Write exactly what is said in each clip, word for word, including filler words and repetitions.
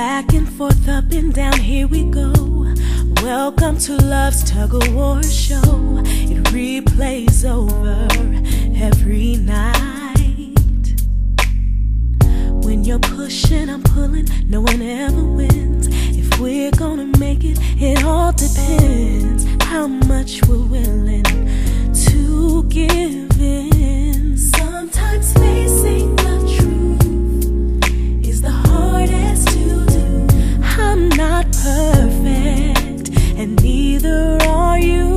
Back and forth, up and down, here we go. Welcome to love's tug-of-war show. It replays over every night. When you're pushing, I'm pulling, no one ever wins. If we're gonna make it, it all depends how much we're willing to give in. Sometimes facing the truth is the hardest to do. I'm not perfect, and neither are you.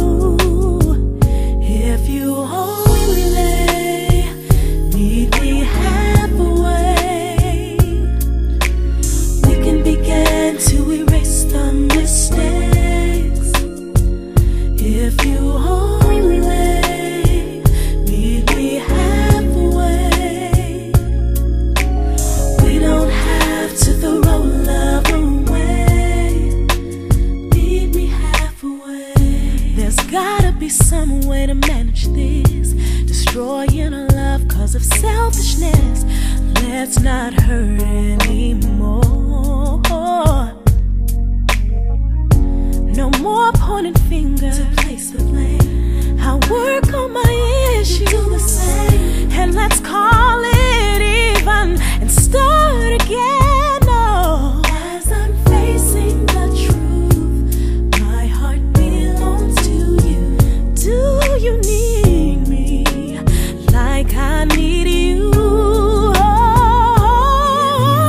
If you only meet me halfway, we can begin to erase the mistakes. If you only meet me halfway, we don't have to throw love away. Meet me halfway. There's gotta be some way to manage this, destroying our love cause of selfishness. Let's not hurt anymore. No more pointing fingers to place the blame. I'll work on my issues, do the same, and let's call it even and start again. Oh, as I'm facing the truth, my heart belongs to you. Do you need me like I need you? Oh,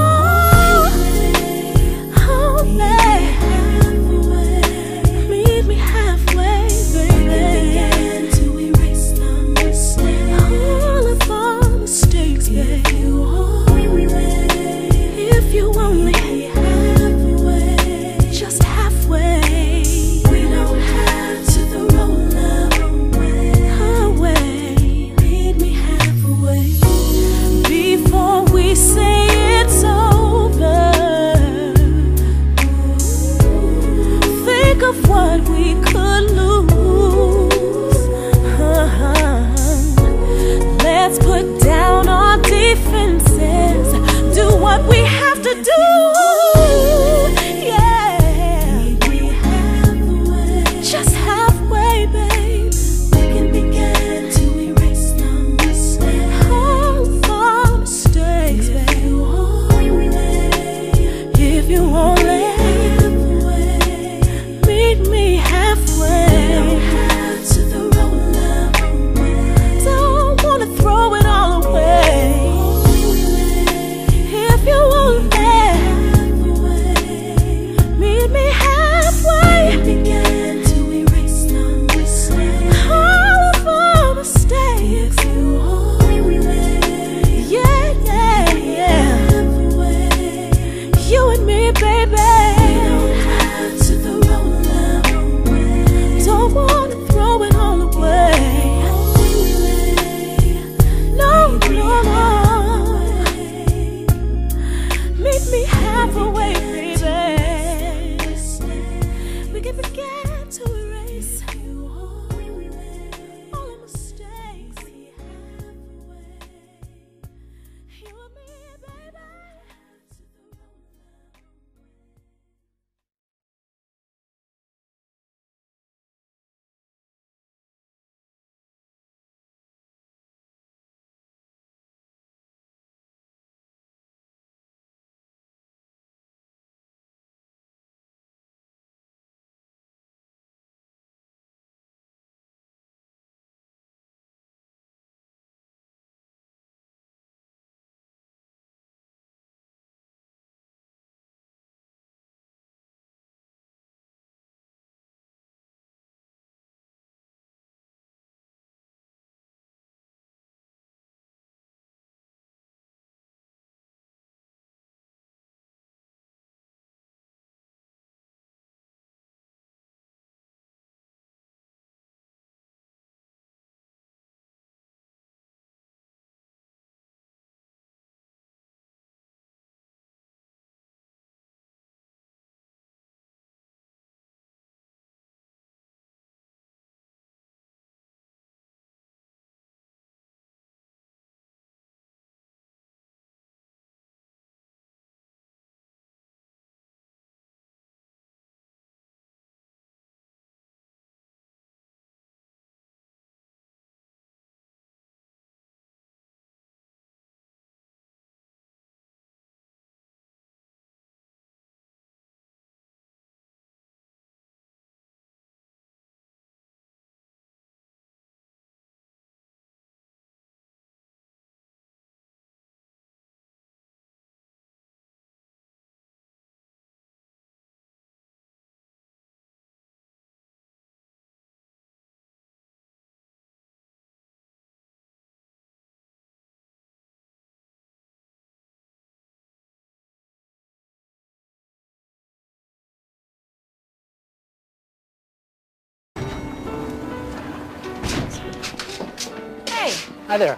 Hi there.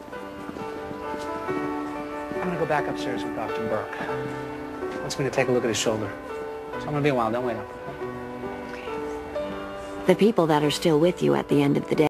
I'm gonna go back upstairs with Doctor Burke. He wants me to take a look at his shoulder. So I'm gonna be a while. Don't wait up. The people that are still with you at the end of the day